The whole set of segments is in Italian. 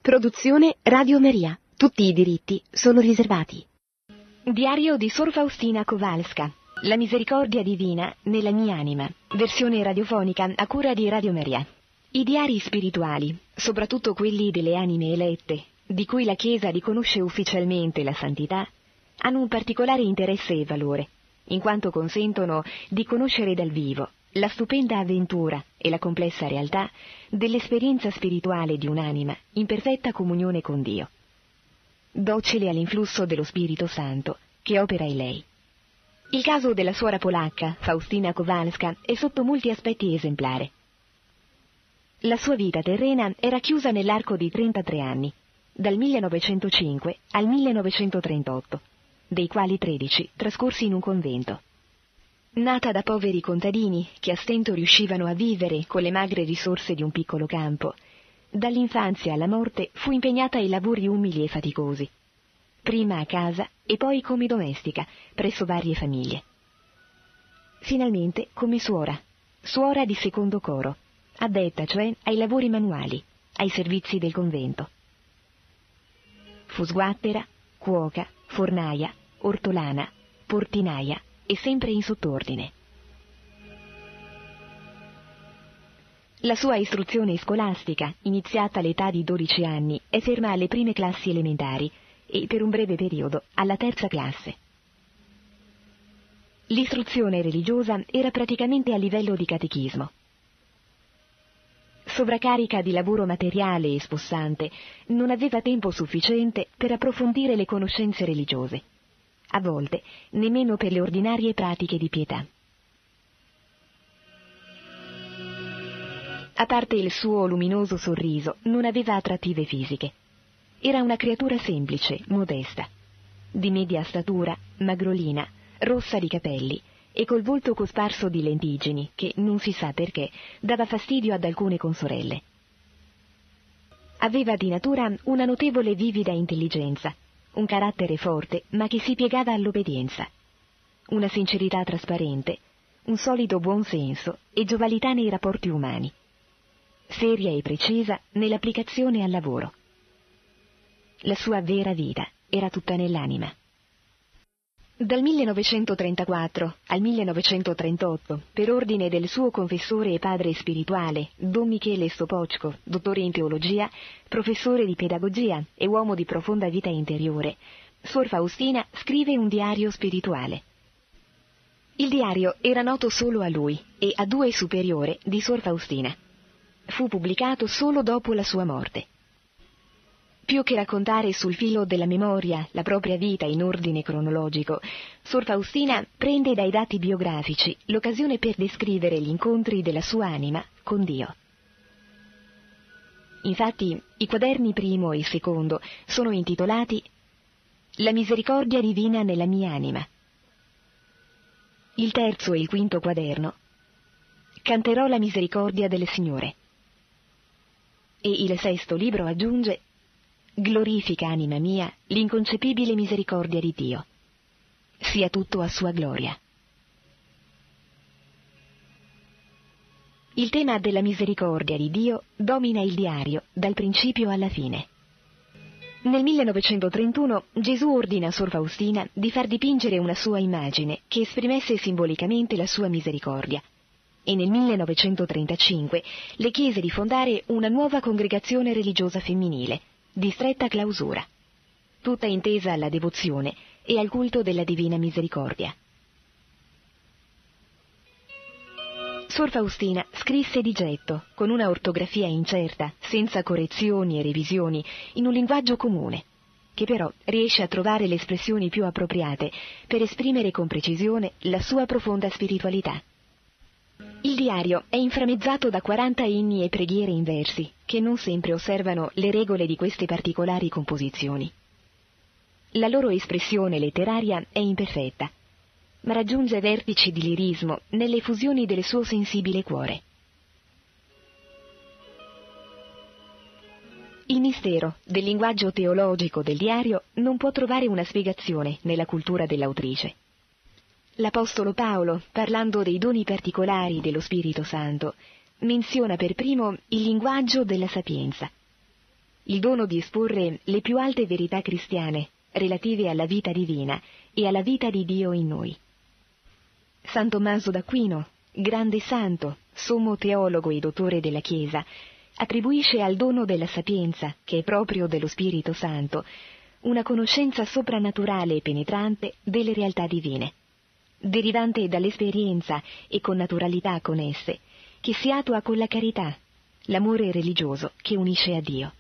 Produzione Radio Maria. Tutti i diritti sono riservati. Diario di Sor Faustina Kowalska. La misericordia divina nella mia anima. Versione radiofonica a cura di Radio Maria. I diari spirituali, soprattutto quelli delle anime elette, di cui la Chiesa riconosce ufficialmente la santità, hanno un particolare interesse e valore, in quanto consentono di conoscere dal vivo la stupenda avventura e la complessa realtà dell'esperienza spirituale di un'anima in perfetta comunione con Dio, docile all'influsso dello Spirito Santo che opera in lei. Il caso della suora polacca, Faustina Kowalska, è sotto molti aspetti esemplare. La sua vita terrena era chiusa nell'arco di 33 anni, dal 1905 al 1938, dei quali 13 trascorsi in un convento. Nata da poveri contadini che a stento riuscivano a vivere con le magre risorse di un piccolo campo, dall'infanzia alla morte fu impegnata in lavori umili e faticosi, prima a casa e poi come domestica presso varie famiglie. Finalmente come suora di secondo coro, addetta cioè ai lavori manuali, ai servizi del convento. Fu sguattera, cuoca, fornaia, ortolana, portinaia e sempre in sottordine. La sua istruzione scolastica, iniziata all'età di 12 anni, è ferma alle prime classi elementari e per un breve periodo alla terza classe. L'istruzione religiosa era praticamente a livello di catechismo. Sovraccarica di lavoro materiale e spossante, non aveva tempo sufficiente per approfondire le conoscenze religiose, a volte nemmeno per le ordinarie pratiche di pietà. A parte il suo luminoso sorriso, non aveva attrattive fisiche. Era una creatura semplice, modesta, di media statura, magrolina, rossa di capelli e col volto cosparso di lentiggini che, non si sa perché, dava fastidio ad alcune consorelle. Aveva di natura una notevole vivida intelligenza, un carattere forte ma che si piegava all'obbedienza, una sincerità trasparente, un solido buon senso e giovalità nei rapporti umani, seria e precisa nell'applicazione al lavoro. La sua vera vita era tutta nell'anima. Dal 1934 al 1938, per ordine del suo confessore e padre spirituale, Don Michele Sopocko, dottore in teologia, professore di pedagogia e uomo di profonda vita interiore, Sor Faustina scrive un diario spirituale. Il diario era noto solo a lui e a due superiore di Sor Faustina. Fu pubblicato solo dopo la sua morte. Più che raccontare sul filo della memoria la propria vita in ordine cronologico, Sor Faustina prende dai dati biografici l'occasione per descrivere gli incontri della sua anima con Dio. Infatti, i quaderni primo e secondo sono intitolati La misericordia divina nella mia anima. Il terzo e il quinto quaderno Canterò la misericordia del Signore. E il sesto libro aggiunge Glorifica, anima mia, l'inconcepibile misericordia di Dio. Sia tutto a sua gloria. Il tema della misericordia di Dio domina il diario dal principio alla fine. Nel 1931 Gesù ordina a Sor Faustina di far dipingere una sua immagine che esprimesse simbolicamente la sua misericordia, e nel 1935 le chiese di fondare una nuova congregazione religiosa femminile, di stretta clausura, tutta intesa alla devozione e al culto della Divina Misericordia. Sor Faustina scrisse di getto, con una ortografia incerta, senza correzioni e revisioni, in un linguaggio comune, che però riesce a trovare le espressioni più appropriate per esprimere con precisione la sua profonda spiritualità. Il diario è inframmezzato da 40 inni e preghiere in versi, che non sempre osservano le regole di queste particolari composizioni. La loro espressione letteraria è imperfetta, ma raggiunge vertici di lirismo nelle fusioni del suo sensibile cuore. Il mistero del linguaggio teologico del diario non può trovare una spiegazione nella cultura dell'autrice. L'Apostolo Paolo, parlando dei doni particolari dello Spirito Santo, menziona per primo il linguaggio della sapienza. il dono di esporre le più alte verità cristiane relative alla vita divina e alla vita di Dio in noi. San Tommaso d'Aquino, grande santo, sommo teologo e dottore della Chiesa, attribuisce al dono della sapienza, che è proprio dello Spirito Santo, una conoscenza soprannaturale e penetrante delle realtà divine, derivante dall'esperienza e con naturalità con esse, che si attua con la carità, l'amore religioso che unisce a Dio.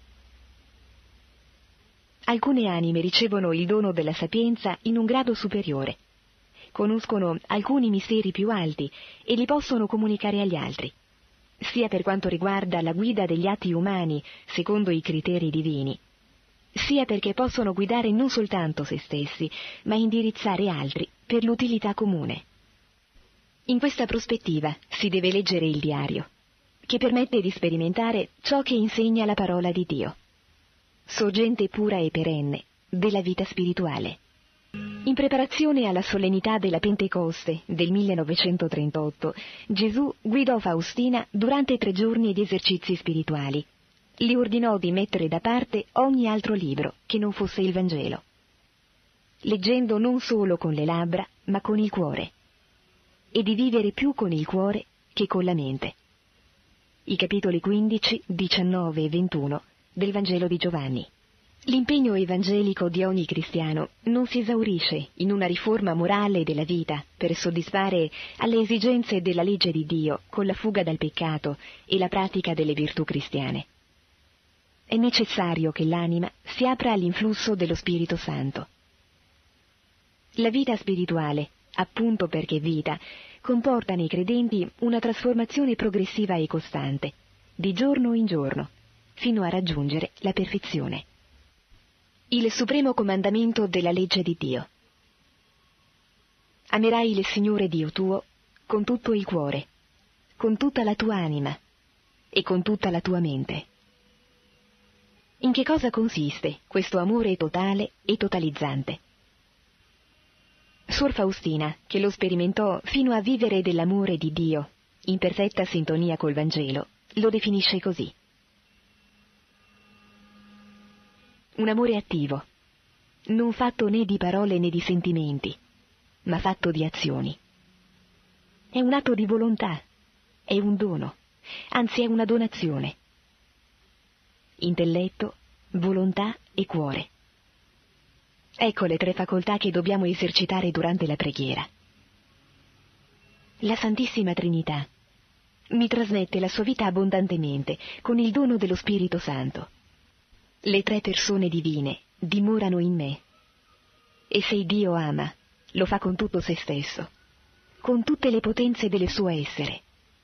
Alcune anime ricevono il dono della sapienza in un grado superiore, conoscono alcuni misteri più alti e li possono comunicare agli altri, sia per quanto riguarda la guida degli atti umani secondo i criteri divini, sia perché possono guidare non soltanto se stessi, ma indirizzare altri per l'utilità comune. In questa prospettiva si deve leggere il diario, che permette di sperimentare ciò che insegna la parola di Dio, sorgente pura e perenne della vita spirituale. In preparazione alla solennità della Pentecoste del 1938, Gesù guidò Faustina durante 3 giorni di esercizi spirituali. Le ordinò di mettere da parte ogni altro libro che non fosse il Vangelo, leggendo non solo con le labbra, ma con il cuore, e di vivere più con il cuore che con la mente. I capitoli 15, 19 e 21 del Vangelo di Giovanni. L'impegno evangelico di ogni cristiano non si esaurisce in una riforma morale della vita per soddisfare alle esigenze della legge di Dio con la fuga dal peccato e la pratica delle virtù cristiane. È necessario che l'anima si apra all'influsso dello Spirito Santo. La vita spirituale, appunto perché vita, comporta nei credenti una trasformazione progressiva e costante, di giorno in giorno, fino a raggiungere la perfezione. Il supremo comandamento della legge di Dio. Amerai il Signore Dio tuo con tutto il cuore, con tutta la tua anima e con tutta la tua mente. In che cosa consiste questo amore totale e totalizzante? Suor Faustina, che lo sperimentò fino a vivere dell'amore di Dio, in perfetta sintonia col Vangelo, lo definisce così. Un amore attivo, non fatto né di parole né di sentimenti, ma fatto di azioni. È un atto di volontà, è un dono, anzi è una donazione. Intelletto, volontà e cuore. Ecco le 3 facoltà che dobbiamo esercitare durante la preghiera. La Santissima Trinità mi trasmette la sua vita abbondantemente con il dono dello Spirito Santo. Le 3 persone divine dimorano in me. E se Dio ama, lo fa con tutto se stesso, con tutte le potenze del suo essere.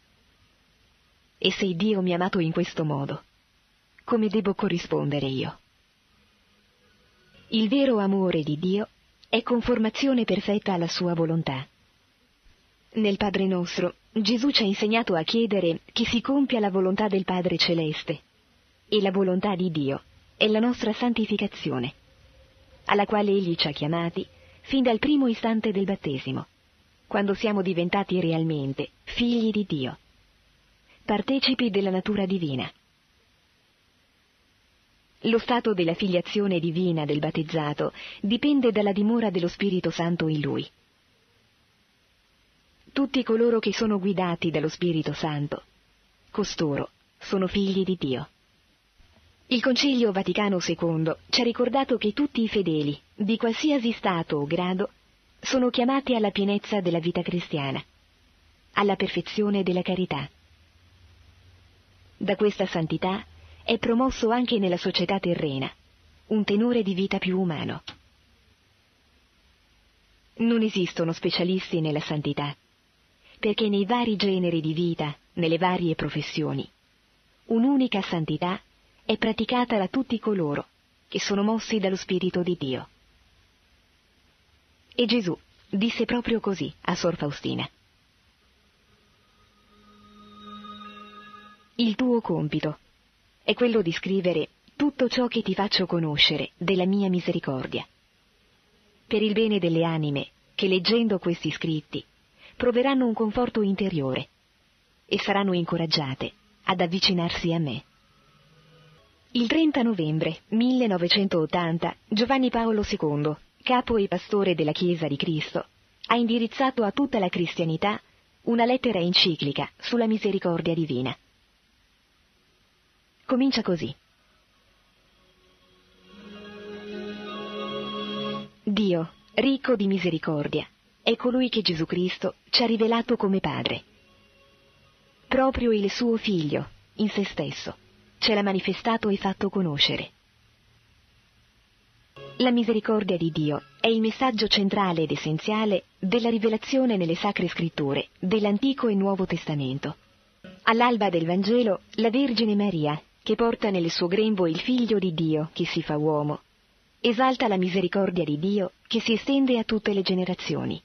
E se Dio mi ha amato in questo modo, come devo corrispondere io? Il vero amore di Dio è conformazione perfetta alla sua volontà. Nel Padre nostro, Gesù ci ha insegnato a chiedere che si compia la volontà del Padre Celeste, e la volontà di Dio è la nostra santificazione, alla quale Egli ci ha chiamati fin dal primo istante del battesimo, quando siamo diventati realmente figli di Dio, partecipi della natura divina. Lo stato della filiazione divina del battezzato dipende dalla dimora dello Spirito Santo in lui. Tutti coloro che sono guidati dallo Spirito Santo, costoro sono figli di Dio. Il Concilio Vaticano II ci ha ricordato che tutti i fedeli, di qualsiasi stato o grado, sono chiamati alla pienezza della vita cristiana, alla perfezione della carità. Da questa santità è promosso anche nella società terrena un tenore di vita più umano. Non esistono specialisti nella santità, perché nei vari generi di vita, nelle varie professioni, un'unica santità è praticata da tutti coloro che sono mossi dallo Spirito di Dio. E Gesù disse proprio così a Sor Faustina. Il tuo compito è quello di scrivere tutto ciò che ti faccio conoscere della mia misericordia, per il bene delle anime che leggendo questi scritti proveranno un conforto interiore e saranno incoraggiate ad avvicinarsi a me. Il 30 novembre 1980 Giovanni Paolo II, capo e pastore della Chiesa di Cristo, ha indirizzato a tutta la cristianità una lettera enciclica sulla misericordia divina. Comincia così. Dio, ricco di misericordia, è colui che Gesù Cristo ci ha rivelato come Padre. Proprio il suo Figlio, in se stesso, ce l'ha manifestato e fatto conoscere. La misericordia di Dio è il messaggio centrale ed essenziale della rivelazione nelle Sacre Scritture dell'Antico e Nuovo Testamento. All'alba del Vangelo, la Vergine Maria, che porta nel suo grembo il Figlio di Dio che si fa uomo, esalta la misericordia di Dio che si estende a tutte le generazioni.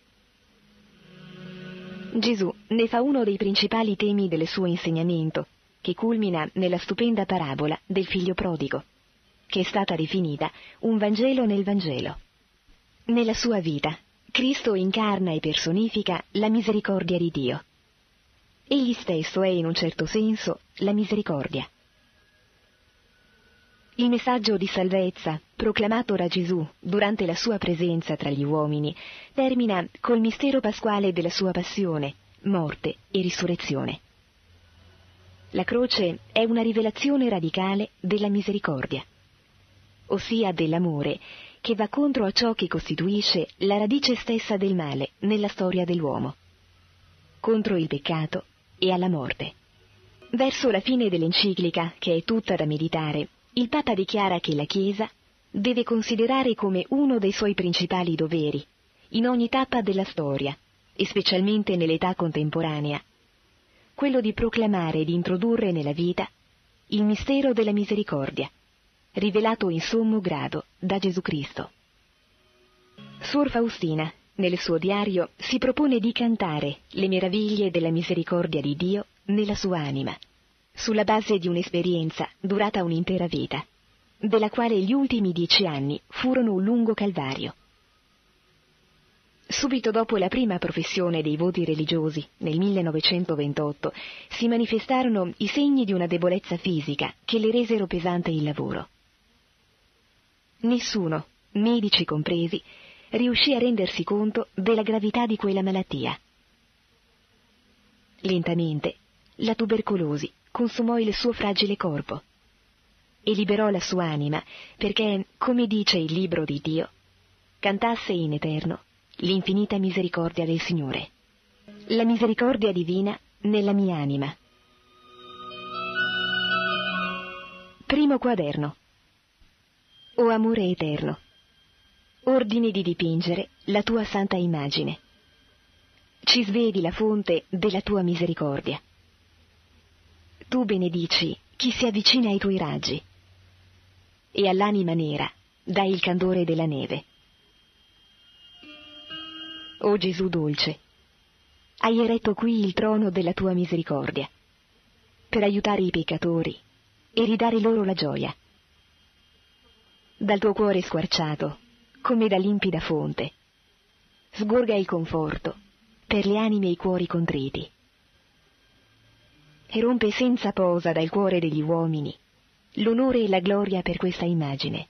Gesù ne fa uno dei principali temi del suo insegnamento, che culmina nella stupenda parabola del figlio prodigo, che è stata definita un Vangelo nel Vangelo. Nella sua vita, Cristo incarna e personifica la misericordia di Dio. Egli stesso è, in un certo senso, la misericordia. Il messaggio di salvezza, proclamato da Gesù durante la sua presenza tra gli uomini, termina col mistero pasquale della sua passione, morte e risurrezione. La croce è una rivelazione radicale della misericordia, ossia dell'amore che va contro a ciò che costituisce la radice stessa del male nella storia dell'uomo, contro il peccato e alla morte. Verso la fine dell'enciclica, che è tutta da meditare, il Papa dichiara che la Chiesa deve considerare come uno dei suoi principali doveri, in ogni tappa della storia, e specialmente nell'età contemporanea, quello di proclamare e di introdurre nella vita il mistero della misericordia, rivelato in sommo grado da Gesù Cristo. Suor Faustina, nel suo diario, si propone di cantare le meraviglie della misericordia di Dio nella sua anima, sulla base di un'esperienza durata un'intera vita, della quale gli ultimi 10 anni furono un lungo calvario. Subito dopo la prima professione dei voti religiosi, nel 1928, si manifestarono i segni di una debolezza fisica che le resero pesante il lavoro. Nessuno, medici compresi, riuscì a rendersi conto della gravità di quella malattia. Lentamente, la tubercolosi consumò il suo fragile corpo e liberò la sua anima perché, come dice il libro di Dio, cantasse in eterno l'infinita misericordia del Signore. La misericordia divina nella mia anima. Primo quaderno. O amore eterno, ordine di dipingere la tua santa immagine. Ci svegli la fonte della tua misericordia. Tu benedici chi si avvicina ai tuoi raggi, e all'anima nera dai il candore della neve. O Gesù dolce, hai eretto qui il trono della tua misericordia, per aiutare i peccatori e ridare loro la gioia. Dal tuo cuore squarciato, come da limpida fonte, sgorga il conforto per le anime e i cuori contriti, e rompe senza posa dal cuore degli uomini l'onore e la gloria per questa immagine.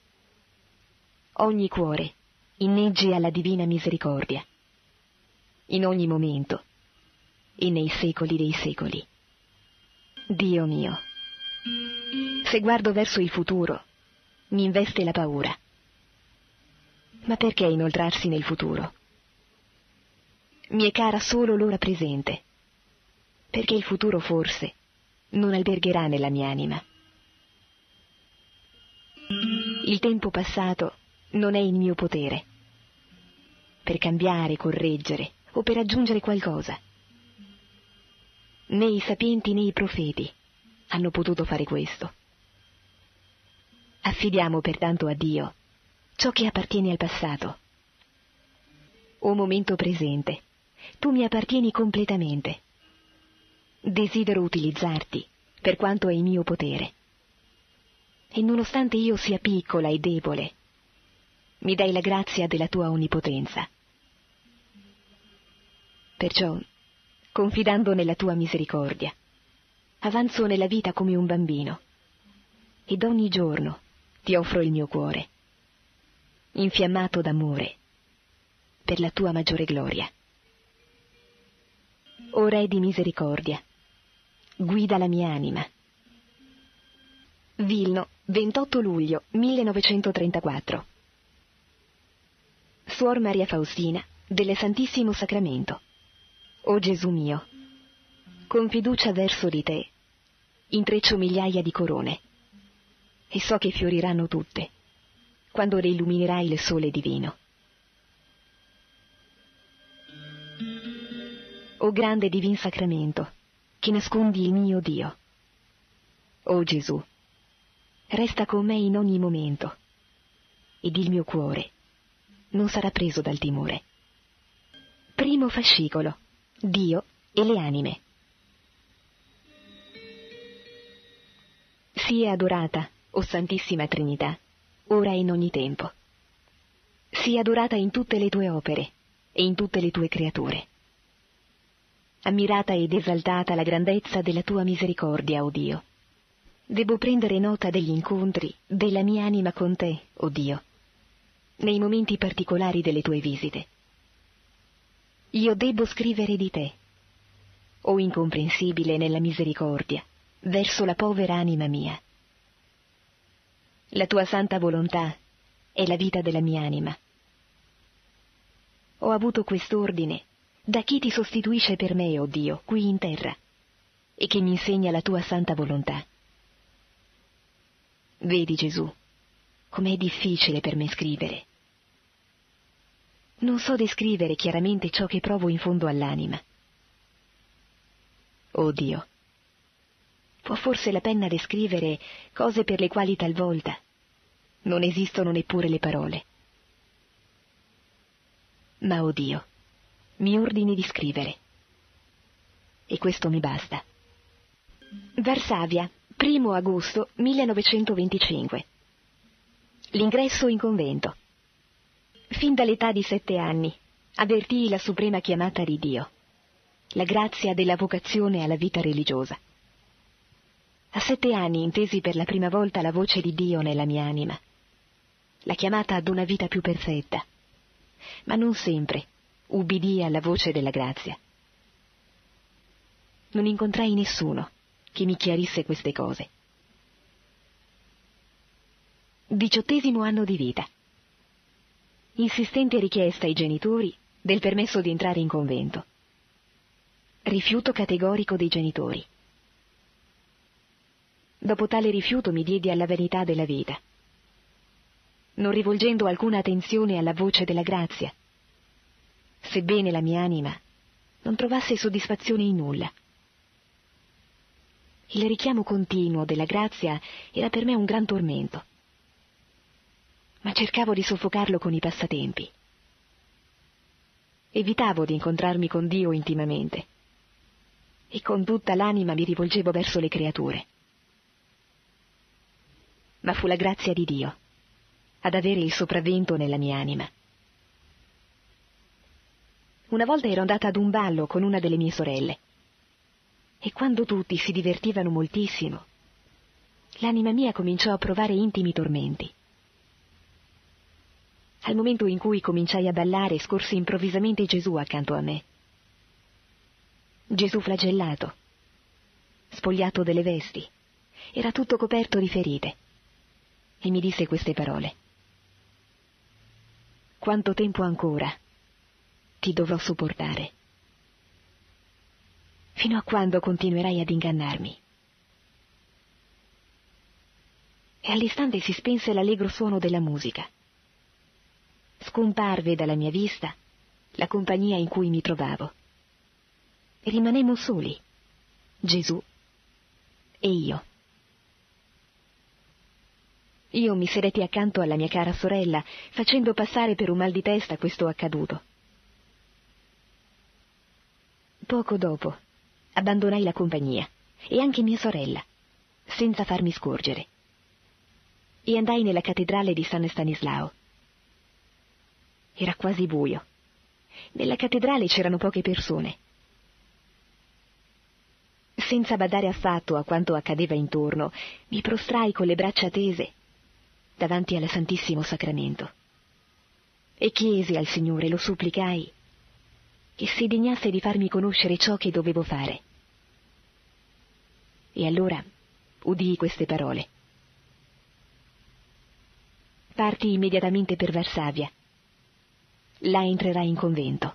Ogni cuore inneggi alla divina misericordia, in ogni momento e nei secoli dei secoli. Dio mio, se guardo verso il futuro, mi investe la paura. Ma perché inoltrarsi nel futuro? Mi è cara solo l'ora presente, perché il futuro forse non albergherà nella mia anima. Il tempo passato non è in mio potere, per cambiare, correggere o per aggiungere qualcosa. Né i sapienti né i profeti hanno potuto fare questo. Affidiamo pertanto a Dio ciò che appartiene al passato. O momento presente, tu mi appartieni completamente. Desidero utilizzarti per quanto è in mio potere. E nonostante io sia piccola e debole, mi dai la grazia della tua onnipotenza. Perciò, confidando nella tua misericordia, avanzo nella vita come un bambino, ed ogni giorno ti offro il mio cuore, infiammato d'amore per la tua maggiore gloria. O Re di misericordia, guida la mia anima. Vilno, 28 luglio 1934. Suor Maria Faustina del Santissimo Sacramento. O Gesù mio, con fiducia verso di te intreccio migliaia di corone e so che fioriranno tutte quando le illuminerai il sole divino. O grande divin sacramento, che nascondi il mio Dio. O Gesù, resta con me in ogni momento, ed il mio cuore non sarà preso dal timore. Primo fascicolo, Dio e le anime. Sia adorata, o Santissima Trinità, ora e in ogni tempo. Sia adorata in tutte le tue opere e in tutte le tue creature. Ammirata ed esaltata la grandezza della tua misericordia, o Dio. Devo prendere nota degli incontri della mia anima con te, o Dio, nei momenti particolari delle tue visite. Io debbo scrivere di te, o incomprensibile nella misericordia, verso la povera anima mia. La tua santa volontà è la vita della mia anima. Ho avuto quest'ordine da chi ti sostituisce per me, o Dio, qui in terra, e che mi insegna la tua santa volontà. Vedi, Gesù, com'è difficile per me scrivere. Non so descrivere chiaramente ciò che provo in fondo all'anima. Oh Dio, può forse la penna descrivere cose per le quali talvolta non esistono neppure le parole. Ma, oh Dio, mi ordini di scrivere. E questo mi basta. Varsavia, 1 agosto 1925. L'ingresso in convento. Fin dall'età di 7 anni avvertii la suprema chiamata di Dio, la grazia della vocazione alla vita religiosa. A 7 anni intesi per la prima volta la voce di Dio nella mia anima, la chiamata ad una vita più perfetta, ma non sempre ubbidii alla voce della grazia. Non incontrai nessuno che mi chiarisse queste cose. 18° anno di vita. Insistente richiesta ai genitori del permesso di entrare in convento. Rifiuto categorico dei genitori. Dopo tale rifiuto mi diedi alla vanità della vita, non rivolgendo alcuna attenzione alla voce della grazia, sebbene la mia anima non trovasse soddisfazione in nulla. Il richiamo continuo della grazia era per me un gran tormento, ma cercavo di soffocarlo con i passatempi. Evitavo di incontrarmi con Dio intimamente e con tutta l'anima mi rivolgevo verso le creature. Ma fu la grazia di Dio ad avere il sopravvento nella mia anima. Una volta ero andata ad un ballo con una delle mie sorelle e quando tutti si divertivano moltissimo, l'anima mia cominciò a provare intimi tormenti. Al momento in cui cominciai a ballare scorse improvvisamente Gesù accanto a me. Gesù flagellato, spogliato delle vesti, era tutto coperto di ferite e mi disse queste parole: quanto tempo ancora ti dovrò sopportare? Fino a quando continuerai ad ingannarmi? E all'istante si spense l'allegro suono della musica. Scomparve dalla mia vista la compagnia in cui mi trovavo. E rimanemmo soli, Gesù e io. Io mi sedetti accanto alla mia cara sorella, facendo passare per un mal di testa questo accaduto. Poco dopo abbandonai la compagnia, e anche mia sorella, senza farmi scorgere, e andai nella cattedrale di San Stanislao. Era quasi buio. Nella cattedrale c'erano poche persone. senza badare affatto a quanto accadeva intorno, mi prostrai con le braccia tese davanti al Santissimo Sacramento e chiesi al Signore, lo supplicai, che si degnasse di farmi conoscere ciò che dovevo fare. E allora udii queste parole: parti immediatamente per Varsavia, là entrerai in convento.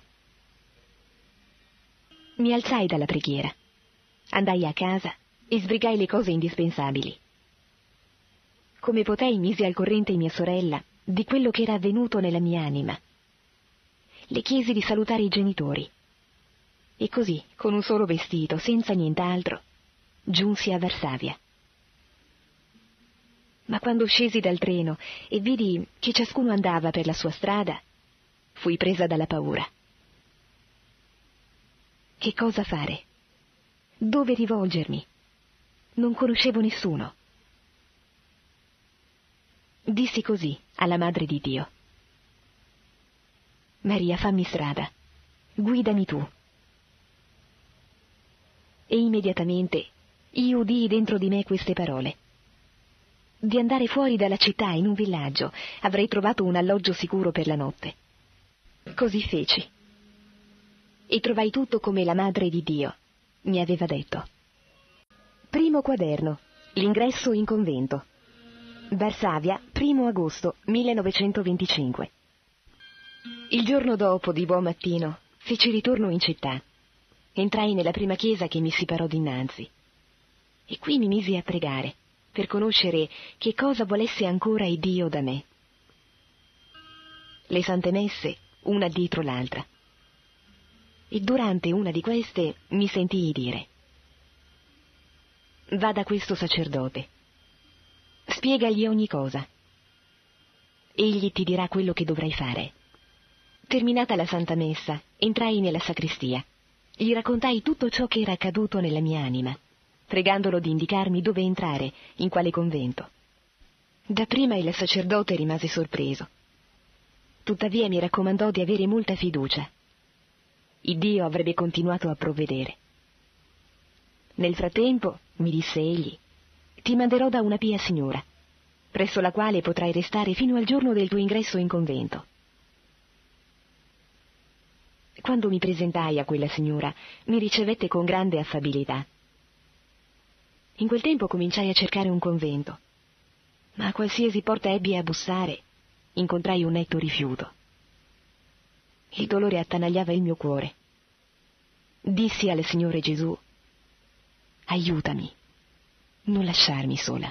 Mi alzai dalla preghiera, andai a casa e sbrigai le cose indispensabili. Come potei misi al corrente mia sorella di quello che era avvenuto nella mia anima. Le chiesi di salutare i genitori e così, con un solo vestito, senza nient'altro, giunsi a Varsavia. Ma quando scesi dal treno e vidi che ciascuno andava per la sua strada, fui presa dalla paura. Che cosa fare? Dove rivolgermi? Non conoscevo nessuno. Dissi così alla Madre di Dio: Maria, fammi strada, guidami tu. E immediatamente io udii dentro di me queste parole: di andare fuori dalla città in un villaggio, avrei trovato un alloggio sicuro per la notte. Così feci. E trovai tutto come la Madre di Dio mi aveva detto. Primo quaderno. L'ingresso in convento. Varsavia, 1 agosto 1925. Il giorno dopo, di buon mattino, feci ritorno in città. Entrai nella prima chiesa che mi si parò dinanzi. E qui mi misi a pregare, per conoscere che cosa volesse ancora il Dio da me. Le sante messe, una dietro l'altra. E durante una di queste mi sentii dire: va da questo sacerdote, spiegagli ogni cosa. Egli ti dirà quello che dovrai fare. Terminata la Santa Messa, entrai nella sacrestia. Gli raccontai tutto ciò che era accaduto nella mia anima, pregandolo di indicarmi dove entrare, in quale convento. Dapprima il sacerdote rimase sorpreso. Tuttavia mi raccomandò di avere molta fiducia. Il Dio avrebbe continuato a provvedere. Nel frattempo, mi disse egli, ti manderò da una pia signora, presso la quale potrai restare fino al giorno del tuo ingresso in convento. Quando mi presentai a quella signora, mi ricevette con grande affabilità. In quel tempo cominciai a cercare un convento, ma a qualsiasi porta ebbi a bussare, incontrai un netto rifiuto. Il dolore attanagliava il mio cuore. Dissi al Signore Gesù: aiutami, non lasciarmi sola.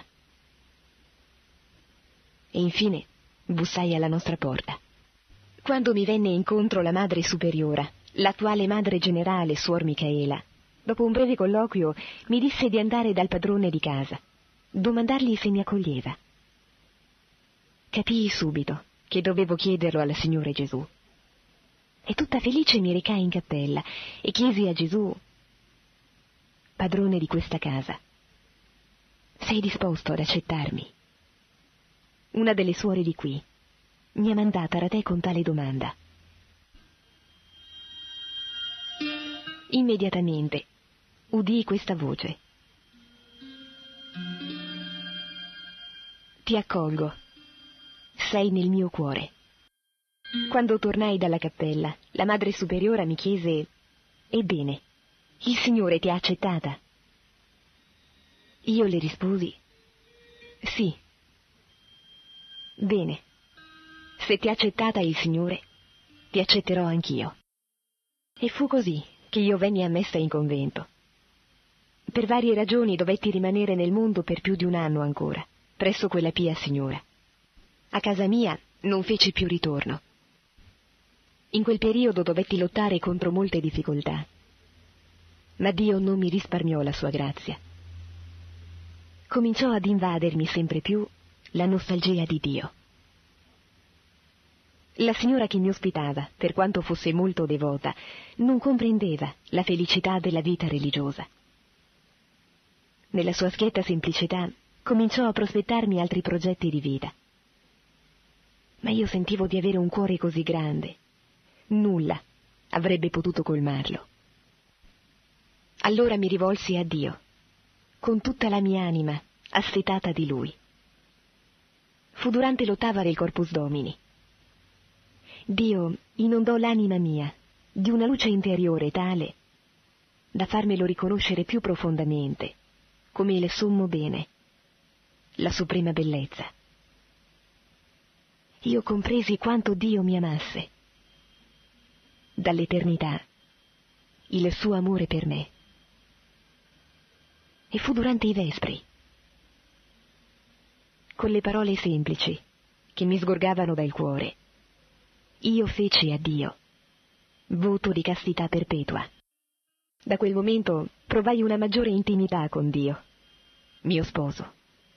E infine bussai alla nostra porta. Quando mi venne incontro la Madre Superiora, l'attuale Madre Generale, Suor Micaela, dopo un breve colloquio mi disse di andare dal padrone di casa, domandargli se mi accoglieva. Capii subito che dovevo chiederlo al Signore Gesù. E tutta felice mi recai in cappella e chiesi a Gesù: padrone di questa casa, sei disposto ad accettarmi? Una delle suore di qui mi ha mandata da te con tale domanda. Immediatamente udii questa voce: ti accolgo, sei nel mio cuore. Quando tornai dalla cappella, la Madre Superiora mi chiese: ebbene, il Signore ti ha accettata? Io le risposi: sì. Bene, se ti ha accettata il Signore, ti accetterò anch'io. E fu così che io venni ammessa in convento. Per varie ragioni dovetti rimanere nel mondo per più di un anno ancora, presso quella pia signora. A casa mia non feci più ritorno. In quel periodo dovetti lottare contro molte difficoltà, ma Dio non mi risparmiò la sua grazia. Cominciò ad invadermi sempre più la nostalgia di Dio. La signora che mi ospitava, per quanto fosse molto devota, non comprendeva la felicità della vita religiosa. Nella sua schietta semplicità cominciò a prospettarmi altri progetti di vita. Ma io sentivo di avere un cuore così grande. Nulla avrebbe potuto colmarlo. Allora mi rivolsi a Dio, con tutta la mia anima, assetata di Lui. Fu durante l'ottava del Corpus Domini. Dio inondò l'anima mia di una luce interiore tale da farmelo riconoscere più profondamente come il sommo bene, la suprema bellezza. Io compresi quanto Dio mi amasse. Dall'eternità, il suo amore per me. E fu durante i vespri, con le parole semplici che mi sgorgavano dal cuore, io feci a Dio voto di castità perpetua. Da quel momento provai una maggiore intimità con Dio, mio sposo.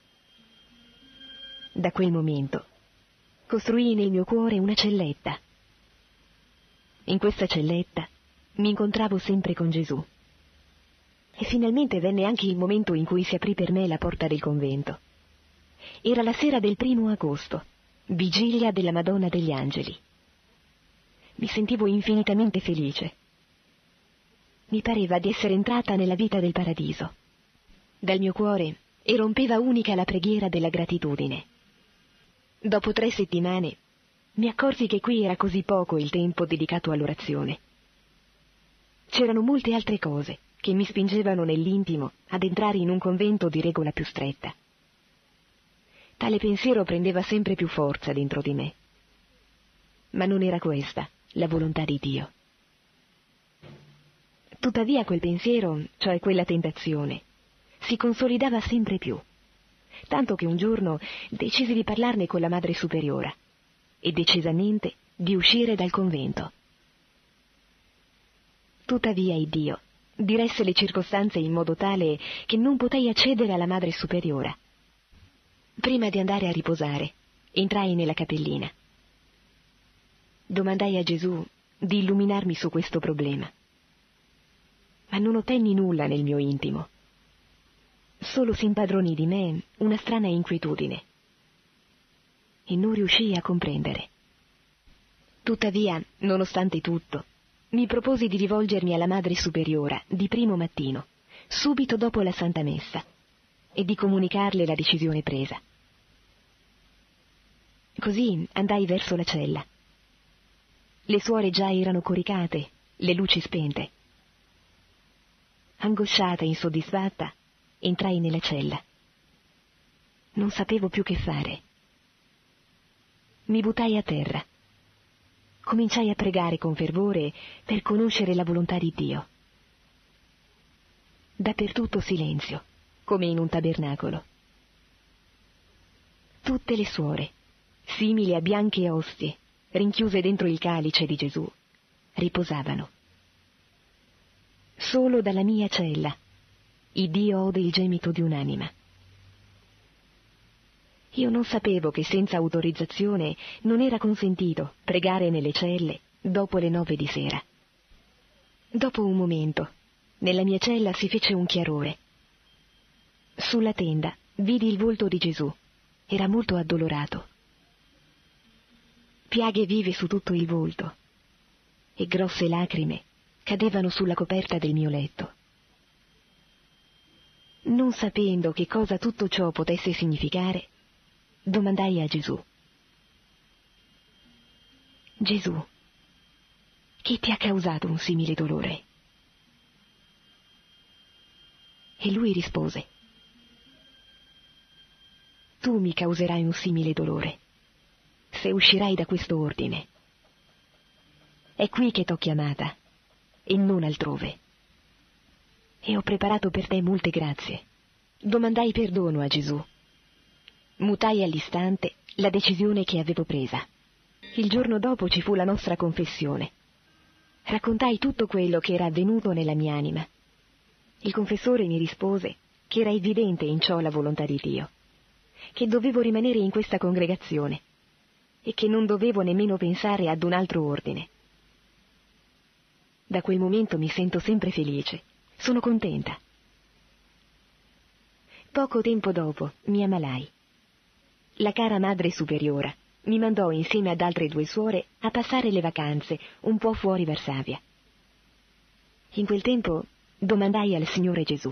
Da quel momento costruii nel mio cuore una celletta. In questa celletta mi incontravo sempre con Gesù. E finalmente venne anche il momento in cui si aprì per me la porta del convento. Era la sera del 1° agosto, vigilia della Madonna degli Angeli. Mi sentivo infinitamente felice. Mi pareva di essere entrata nella vita del paradiso. Dal mio cuore erompeva unica la preghiera della gratitudine. Dopo 3 settimane mi accorsi che qui era così poco il tempo dedicato all'orazione. C'erano molte altre cose che mi spingevano nell'intimo ad entrare in un convento di regola più stretta. Tale pensiero prendeva sempre più forza dentro di me. Ma non era questa la volontà di Dio. Tuttavia quel pensiero, cioè quella tentazione, si consolidava sempre più, tanto che un giorno decisi di parlarne con la Madre Superiora e decisamente di uscire dal convento. Tuttavia il Dio diresse le circostanze in modo tale che non potei accedere alla Madre Superiora. Prima di andare a riposare, entrai nella cappellina. Domandai a Gesù di illuminarmi su questo problema, ma non ottenni nulla nel mio intimo. Solo si impadronì di me una strana inquietudine e non riuscii a comprendere. Tuttavia, nonostante tutto, mi proposi di rivolgermi alla Madre Superiora di primo mattino, subito dopo la Santa Messa, e di comunicarle la decisione presa. Così andai verso la cella. Le suore già erano coricate, le luci spente. Angosciata e insoddisfatta, entrai nella cella. Non sapevo più che fare. Mi buttai a terra. Cominciai a pregare con fervore per conoscere la volontà di Dio. Dappertutto silenzio, come in un tabernacolo. Tutte le suore, simili a bianche ostie, rinchiuse dentro il calice di Gesù, riposavano. Solo dalla mia cella, il Dio ode il gemito di un'anima. Io non sapevo che senza autorizzazione non era consentito pregare nelle celle dopo le 9 di sera. Dopo un momento, nella mia cella si fece un chiarore. Sulla tenda vidi il volto di Gesù. Era molto addolorato. Piaghe vive su tutto il volto e grosse lacrime cadevano sulla coperta del mio letto. Non sapendo che cosa tutto ciò potesse significare, domandai a Gesù: Gesù, chi ti ha causato un simile dolore? E lui rispose: tu mi causerai un simile dolore se uscirai da questo ordine. È qui che t'ho chiamata e non altrove. E ho preparato per te molte grazie. Domandai perdono a Gesù. Mutai all'istante la decisione che avevo presa. Il giorno dopo ci fu la nostra confessione. Raccontai tutto quello che era avvenuto nella mia anima. Il confessore mi rispose che era evidente in ciò la volontà di Dio, che dovevo rimanere in questa congregazione e che non dovevo nemmeno pensare ad un altro ordine. Da quel momento mi sento sempre felice, sono contenta. Poco tempo dopo mi ammalai. La cara Madre Superiora mi mandò insieme ad altre 2 suore a passare le vacanze un po' fuori Varsavia. In quel tempo domandai al Signore Gesù: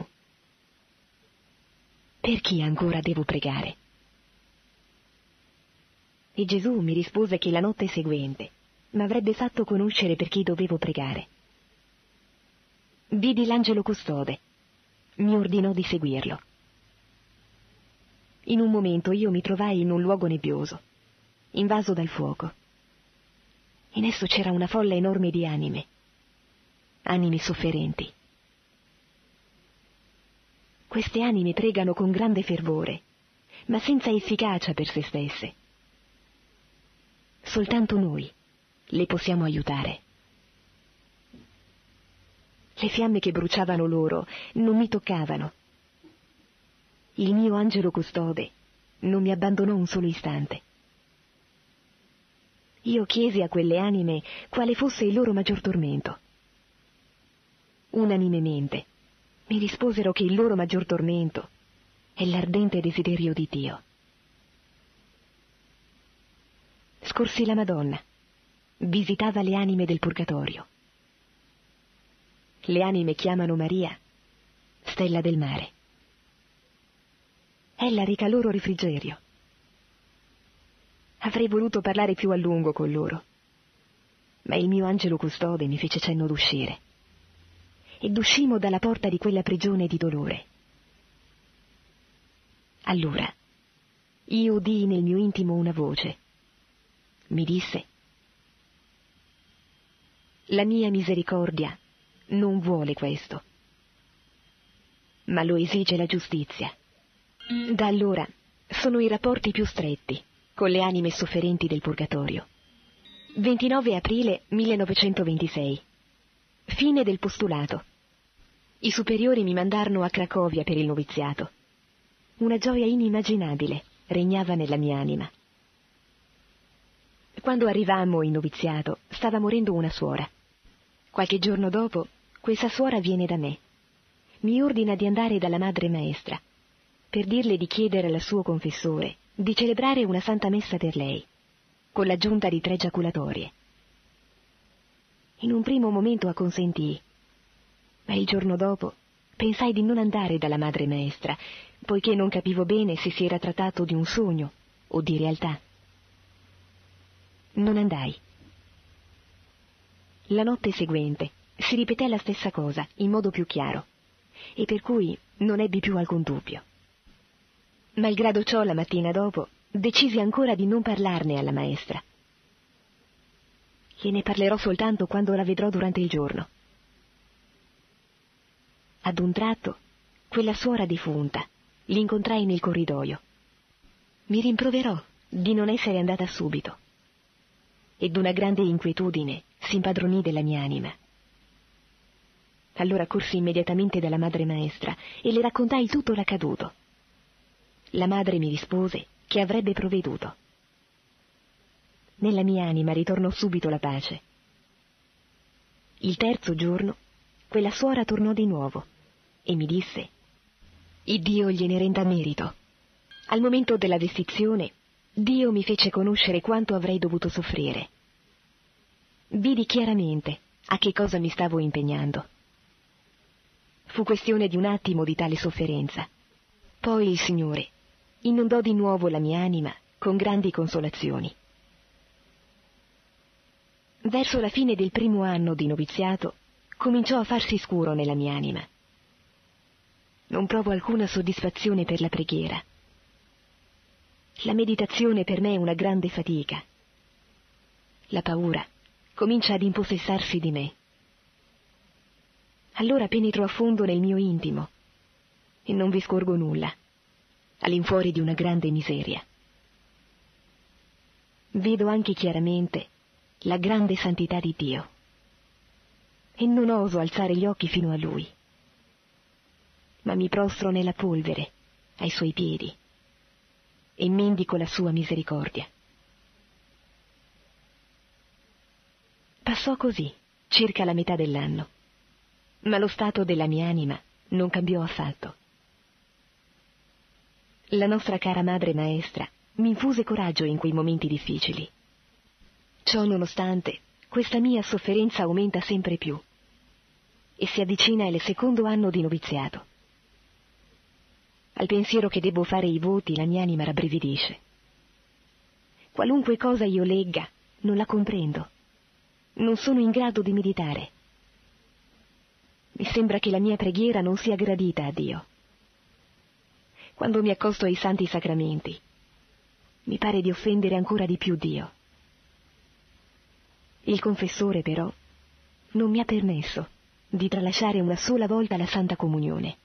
per chi ancora devo pregare? E Gesù mi rispose che la notte seguente m'avrebbe fatto conoscere per chi dovevo pregare. Vidi l'angelo custode, mi ordinò di seguirlo. In un momento io mi trovai in un luogo nebbioso, invaso dal fuoco. In esso c'era una folla enorme di anime sofferenti. Queste anime pregano con grande fervore, ma senza efficacia per se stesse. Soltanto noi le possiamo aiutare. Le fiamme che bruciavano loro non mi toccavano. Il mio angelo custode non mi abbandonò un solo istante. Io chiesi a quelle anime quale fosse il loro maggior tormento. Unanimemente mi risposero che il loro maggior tormento è l'ardente desiderio di Dio. Scorsi la Madonna, visitava le anime del purgatorio. Le anime chiamano Maria stella del mare. Ella reca loro refrigerio. Avrei voluto parlare più a lungo con loro, ma il mio angelo custode mi fece cenno d'uscire. Ed uscimmo dalla porta di quella prigione di dolore. Allora io udii nel mio intimo una voce. Mi disse: la mia misericordia non vuole questo, ma lo esige la giustizia. Da allora sono i rapporti più stretti con le anime sofferenti del purgatorio. 29 aprile 1926. Fine del postulato. I superiori mi mandarono a Cracovia per il noviziato. Una gioia inimmaginabile regnava nella mia anima. Quando arrivammo in noviziato stava morendo una suora. Qualche giorno dopo questa suora viene da me. Mi ordina di andare dalla madre maestra per dirle di chiedere al suo confessore di celebrare una santa messa per lei, con l'aggiunta di 3 giaculatorie. In un primo momento acconsentii, ma il giorno dopo pensai di non andare dalla madre maestra, poiché non capivo bene se si era trattato di un sogno o di realtà. Non andai. La notte seguente si ripeté la stessa cosa in modo più chiaro, e per cui non ebbi più alcun dubbio. Malgrado ciò, la mattina dopo decisi ancora di non parlarne alla maestra. Gliene parlerò soltanto quando la vedrò durante il giorno. Ad un tratto, quella suora defunta l'incontrai nel corridoio. Mi rimproverò di non essere andata subito, ed una grande inquietudine si impadronì della mia anima. Allora corsi immediatamente dalla madre maestra e le raccontai tutto l'accaduto. La madre mi rispose che avrebbe provveduto. Nella mia anima ritornò subito la pace. Il terzo giorno, quella suora tornò di nuovo e mi disse: Iddio gliene renda merito. Al momento della vestizione, Dio mi fece conoscere quanto avrei dovuto soffrire. Vidi chiaramente a che cosa mi stavo impegnando. Fu questione di un attimo di tale sofferenza. Poi il Signore inondò di nuovo la mia anima con grandi consolazioni. Verso la fine del primo anno di noviziato cominciò a farsi scuro nella mia anima. Non provo alcuna soddisfazione per la preghiera. La meditazione per me è una grande fatica. La paura comincia ad impossessarsi di me. Allora penetro a fondo nel mio intimo e non vi scorgo nulla, all'infuori di una grande miseria. Vedo anche chiaramente la grande santità di Dio e non oso alzare gli occhi fino a Lui, ma mi prostro nella polvere ai Suoi piedi e mendico la Sua misericordia. Passò così circa la metà dell'anno, ma lo stato della mia anima non cambiò affatto. La nostra cara madre maestra mi infuse coraggio in quei momenti difficili. Ciò nonostante, questa mia sofferenza aumenta sempre più. e si avvicina il secondo anno di noviziato. Al pensiero che debbo fare i voti la mia anima rabbrividisce. Qualunque cosa io legga, non la comprendo. Non sono in grado di meditare. Mi sembra che la mia preghiera non sia gradita a Dio. Quando mi accosto ai santi sacramenti, mi pare di offendere ancora di più Dio. Il confessore, però, non mi ha permesso di tralasciare una sola volta la Santa Comunione.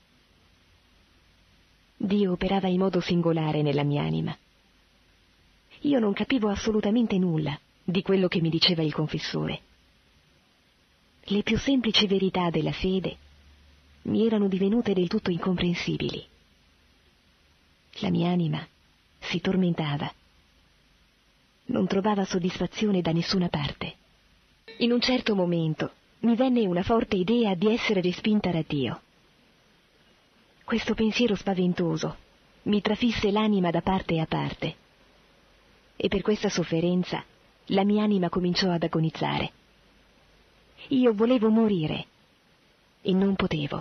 Dio operava in modo singolare nella mia anima. Io non capivo assolutamente nulla di quello che mi diceva il confessore. Le più semplici verità della fede mi erano divenute del tutto incomprensibili. La mia anima si tormentava. Non trovava soddisfazione da nessuna parte. In un certo momento mi venne una forte idea di essere respinta da Dio. Questo pensiero spaventoso mi trafisse l'anima da parte a parte, e per questa sofferenza la mia anima cominciò ad agonizzare. Io volevo morire e non potevo.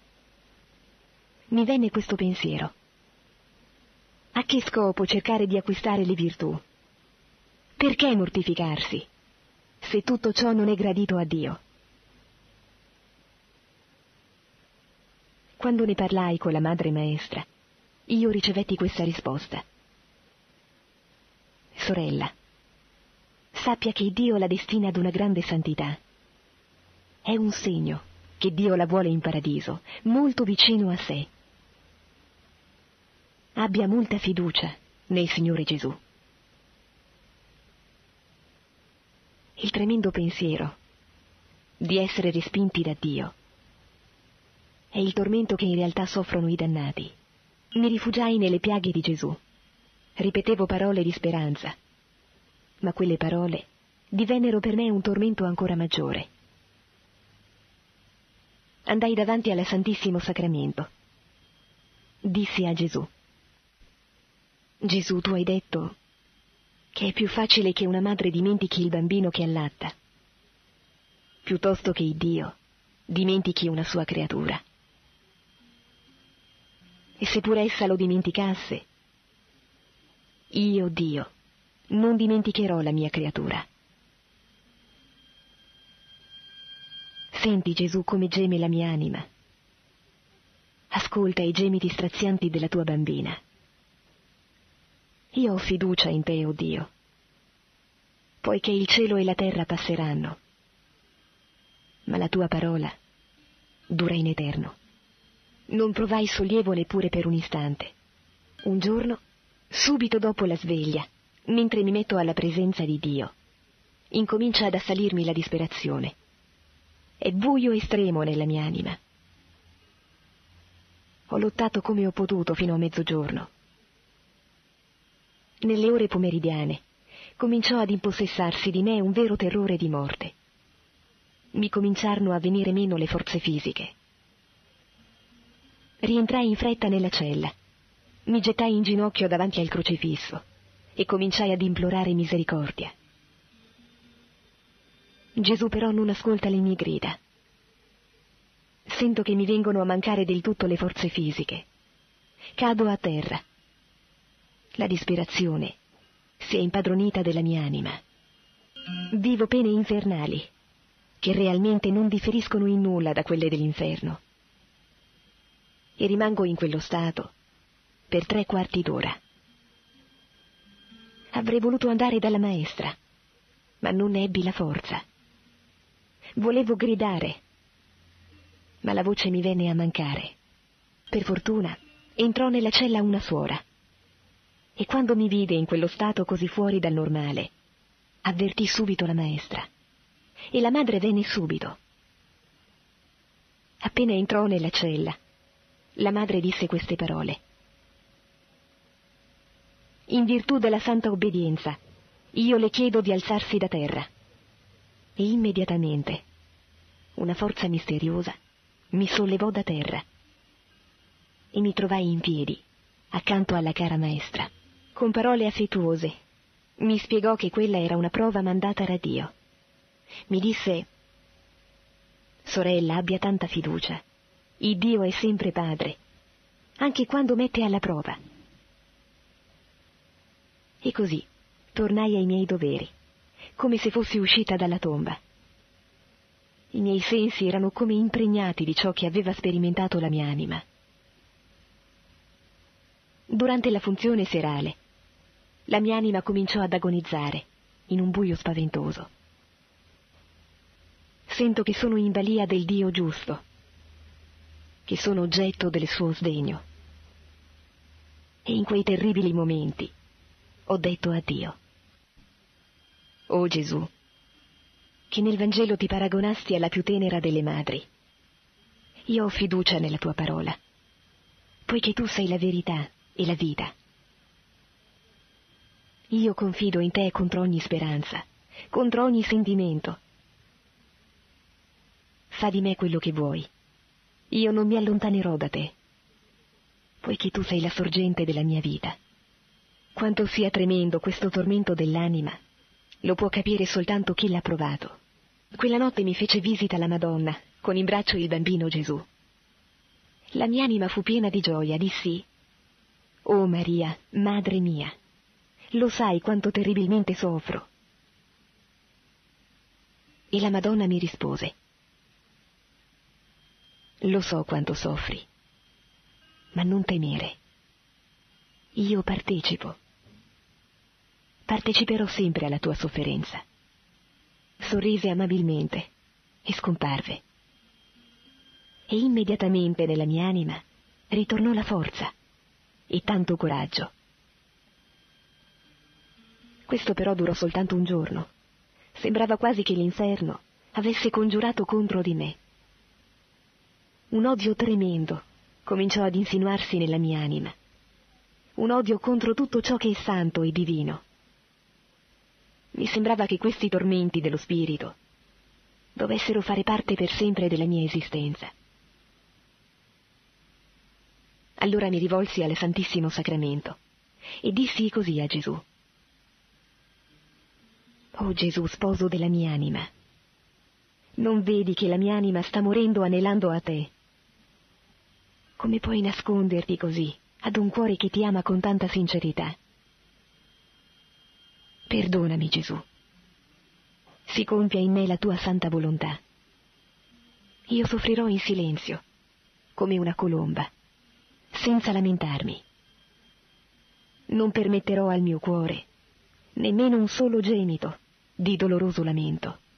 Mi venne questo pensiero: a che scopo cercare di acquistare le virtù? Perché mortificarsi, se tutto ciò non è gradito a Dio? Quando ne parlai con la madre maestra, io ricevetti questa risposta: sorella, sappia che Dio la destina ad una grande santità. È un segno che Dio la vuole in paradiso, molto vicino a sé. Abbia molta fiducia nel Signore Gesù. Il tremendo pensiero di essere respinti da Dio è il tormento che in realtà soffrono i dannati. Mi rifugiai nelle piaghe di Gesù. Ripetevo parole di speranza, ma quelle parole divennero per me un tormento ancora maggiore. Andai davanti al Santissimo Sacramento. Dissi a Gesù: Gesù, tu hai detto che è più facile che una madre dimentichi il bambino che allatta, piuttosto che il Dio dimentichi una sua creatura. E se pure essa lo dimenticasse, io, Dio, non dimenticherò la mia creatura. Senti, Gesù, come geme la mia anima. Ascolta i gemiti strazianti della tua bambina. Io ho fiducia in te, o Dio, poiché il cielo e la terra passeranno, ma la tua parola dura in eterno. Non provai sollievo neppure per un istante. Un giorno, subito dopo la sveglia, mentre mi metto alla presenza di Dio, incomincia ad assalirmi la disperazione. È buio estremo nella mia anima. Ho lottato come ho potuto fino a mezzogiorno. Nelle ore pomeridiane cominciò ad impossessarsi di me un vero terrore di morte. Mi cominciarono a venire meno le forze fisiche. Rientrai in fretta nella cella, mi gettai in ginocchio davanti al crocifisso e cominciai ad implorare misericordia. Gesù però non ascolta le mie grida. Sento che mi vengono a mancare del tutto le forze fisiche. Cado a terra. La disperazione si è impadronita della mia anima. Vivo pene infernali, che realmente non differiscono in nulla da quelle dell'inferno. E rimango in quello stato per 3/4 d'ora. Avrei voluto andare dalla maestra, ma non ne ebbi la forza. Volevo gridare, ma la voce mi venne a mancare. Per fortuna entrò nella cella una suora, e quando mi vide in quello stato così fuori dal normale, avvertì subito la maestra, e la madre venne subito. Appena entrò nella cella, la madre disse queste parole: in virtù della santa obbedienza, io le chiedo di alzarsi da terra. E immediatamente una forza misteriosa mi sollevò da terra e mi trovai in piedi accanto alla cara maestra. Con parole affettuose mi spiegò che quella era una prova mandata da Dio. Mi disse: Sorella, abbia tanta fiducia. Il Dio è sempre padre, anche quando mette alla prova. E così tornai ai miei doveri, come se fossi uscita dalla tomba. I miei sensi erano come impregnati di ciò che aveva sperimentato la mia anima. Durante la funzione serale, la mia anima cominciò ad agonizzare in un buio spaventoso. Sento che sono in balia del Dio giusto, che sono oggetto del suo sdegno. E in quei terribili momenti ho detto a Dio: «O Gesù, che nel Vangelo ti paragonasti alla più tenera delle madri, io ho fiducia nella tua parola, poiché tu sei la verità e la vita. Io confido in te contro ogni speranza, contro ogni sentimento. Fa di me quello che vuoi, io non mi allontanerò da te, poiché tu sei la sorgente della mia vita. Quanto sia tremendo questo tormento dell'anima, lo può capire soltanto chi l'ha provato. Quella notte mi fece visita la Madonna, con in braccio il bambino Gesù. La mia anima fu piena di gioia, dissi: «Oh Maria, Madre mia, lo sai quanto terribilmente soffro?» E la Madonna mi rispose: «Lo so quanto soffri, ma non temere. Io parteciperò sempre alla tua sofferenza». Sorrise amabilmente e scomparve. E immediatamente nella mia anima ritornò la forza e tanto coraggio. Questo però durò soltanto un giorno. Sembrava quasi che l'inferno avesse congiurato contro di me. Un odio tremendo cominciò ad insinuarsi nella mia anima. Un odio contro tutto ciò che è santo e divino. Mi sembrava che questi tormenti dello spirito dovessero fare parte per sempre della mia esistenza. Allora mi rivolsi al Santissimo Sacramento e dissi così a Gesù: «O Gesù, sposo della mia anima, non vedi che la mia anima sta morendo anelando a te? Come puoi nasconderti così ad un cuore che ti ama con tanta sincerità? Perdonami, Gesù. Si compia in me la tua santa volontà. Io soffrirò in silenzio, come una colomba, senza lamentarmi. Non permetterò al mio cuore nemmeno un solo gemito di doloroso lamento.